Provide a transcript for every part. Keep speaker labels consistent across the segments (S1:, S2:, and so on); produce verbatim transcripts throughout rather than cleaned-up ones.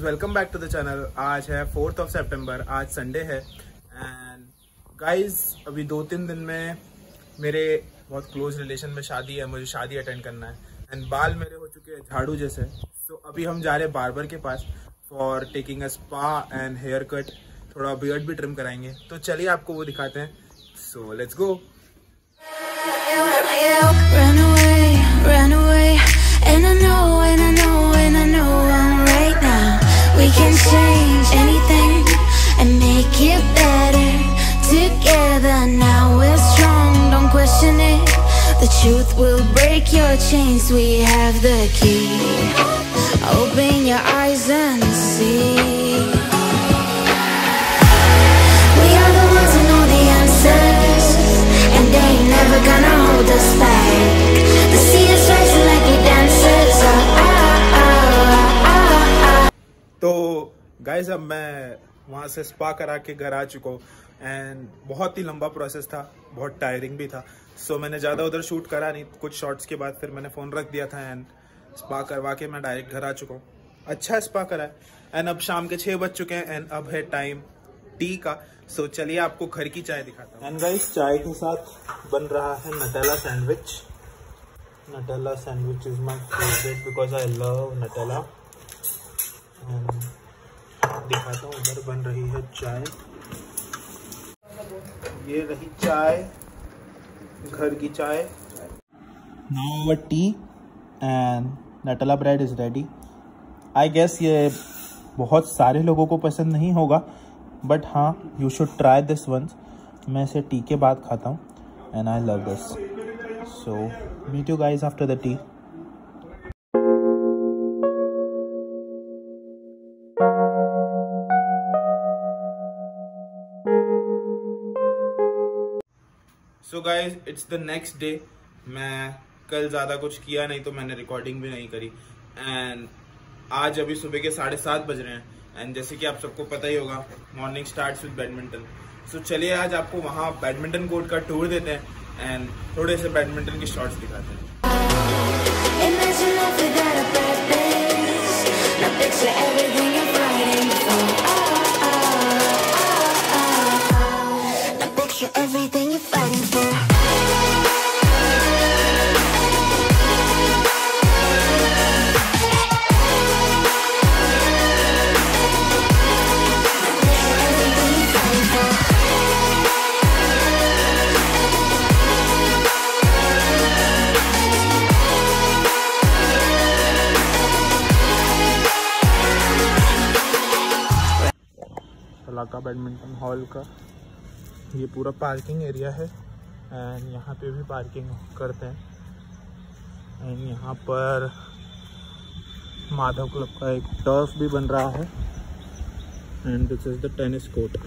S1: Welcome back to the channel. आज है fourth of सितंबर, आज संडे है एंड गाइस अभी दो तीन दिन में मेरे बहुत क्लोज रिलेशन में शादी है, मुझे शादी अटेंड करना है एंड बाल मेरे हो चुके हैं झाड़ू जैसे। सो so, अभी हम जा रहे हैं बार्बर के पास for taking a spa and haircut, थोड़ा बियर्ड भी ट्रिम कराएंगे। तो चलिए आपको वो दिखाते हैं। So let's go.
S2: Run away, run away, and I know, and I know, and I know I'm right now. We can change anything and make it better together. Now we're strong, don't question it. The truth will break your chains. We have the key. Open your eyes and see. We are the ones who know the answers, and they ain't never gonna hold us back. The sea is rising like we dancers. Ah, ah, ah, ah, ah.
S1: तो guys अब मैं वहाँ से spa करा के घर आ चुका हूँ एंड बहुत ही लंबा प्रोसेस था, बहुत टायरिंग भी था। सो so, मैंने ज़्यादा उधर शूट करा नहीं। कुछ शॉट्स के बाद फिर मैंने फ़ोन रख दिया था एंड स्पा करवा के मैं डायरेक्ट घर आ चुका हूँ। अच्छा स्पा करा है एंड अब शाम के छः बज चुके हैं एंड अब है टाइम टी का। सो so, चलिए आपको घर की चाय दिखाता हूँ। एंड गाइस चाय के साथ बन रहा है Nutella sandwich. Nutella sandwich is my favourite because I love Nutella. दिखाता हूँ, उधर बन रही है चाय। ये रही चाय, घर की चाय। Now our tea and Nutella bread is ready. I guess ये बहुत सारे लोगों को पसंद नहीं होगा बट हाँ, you should try this once. मैं इसे टी के बाद खाता हूँ and I love this. So meet you guys after the tea. So guys it's the next day. मैं कल ज़्यादा कुछ किया नहीं तो मैंने रिकॉर्डिंग भी नहीं करी एंड आज अभी सुबह के साढ़े सात बज रहे हैं एंड जैसे कि आप सबको पता ही होगा morning starts with badminton. So चलिए आज आपको वहाँ बैडमिंटन कोर्ट का टूर देते हैं एंड थोड़े से बैडमिंटन के शॉट्स दिखाते हैं।
S2: Everything you're fighting for.
S1: इलाका बैडमिंटन हॉल का ये पूरा पार्किंग एरिया है एंड यहाँ पे भी पार्किंग करते हैं एंड यहाँ पर माधव क्लब का एक टर्फ भी बन रहा है and this is the tennis court.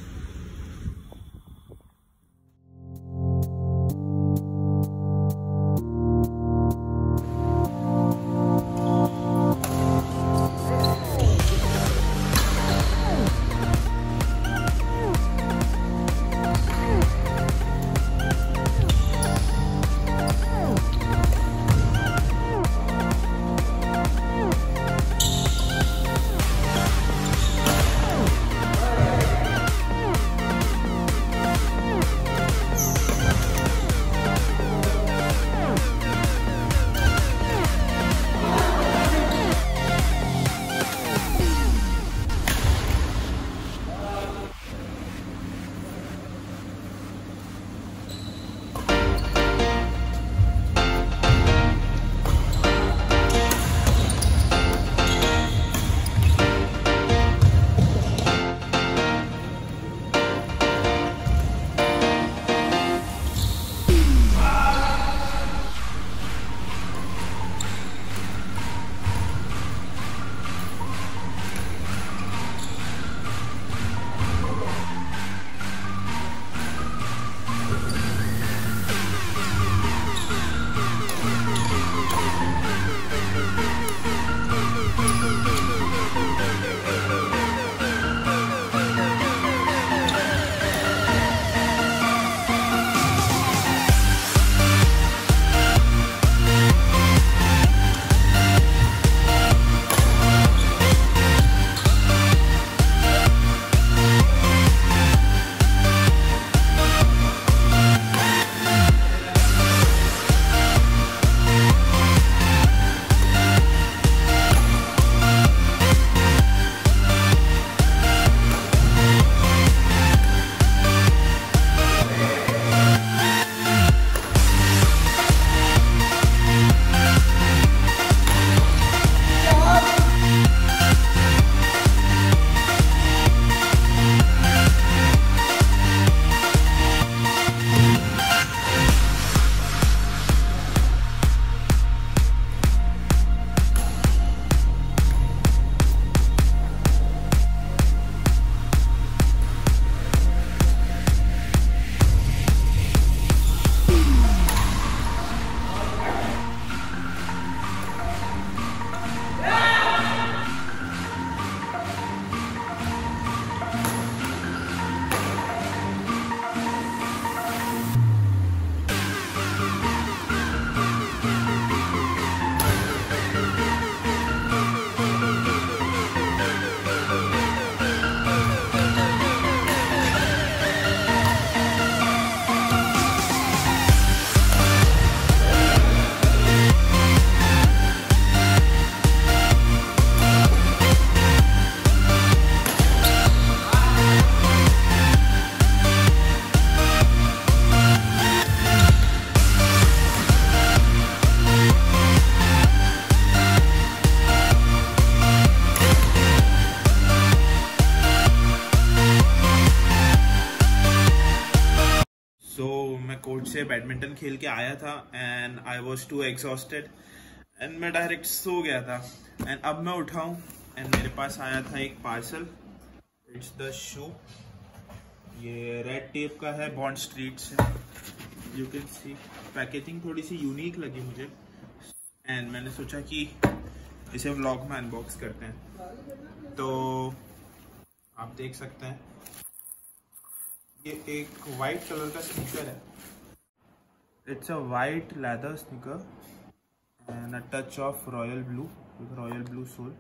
S1: So so, मैं कोर्ट से बैडमिंटन खेल के आया था and I was too exhausted and मैं डायरेक्ट सो गया था। एंड अब मैं उठा हूँ एंड मेरे पास आया था एक पार्सल। इट्स द शू, ये रेड टेप का है, बॉन्ड स्ट्रीट से। यू कैन सी पैकेजिंग थोड़ी सी यूनिक लगी मुझे एंड मैंने सोचा कि इसे व्लॉग में अनबॉक्स करते हैं। तो आप देख सकते हैं ये एक वाइट कलर का स्नीकर है। It's a white leather sneaker and a touch of royal blue with royal blue sole.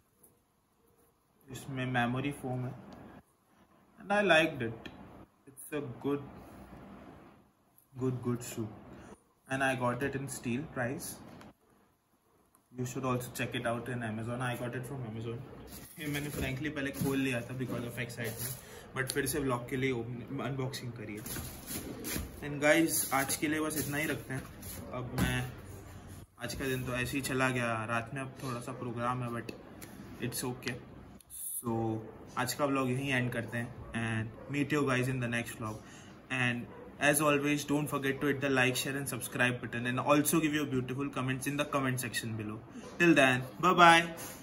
S1: इसमें मेमोरी फोम है and I liked it. It's a good good good shoe and I got it in steal price. You should also check it out in Amazon. I got it from Amazon. ये मैंने frankly पहले खोल लिया था because of excitement, but फिर से vlog के लिए अनबॉक्सिंग करी है। एंड गाइज आज के लिए बस इतना ही रखते हैं। अब मैं आज का दिन तो ऐसे ही चला गया, रात में अब थोड़ा सा प्रोग्राम है बट इट्स ओके। सो आज का व्लॉग यहीं एंड करते हैं and meet you guys in the next vlog. And as always, don't forget to hit the like, share and subscribe button and also give your beautiful comments in the comment section below. Till then, bye bye.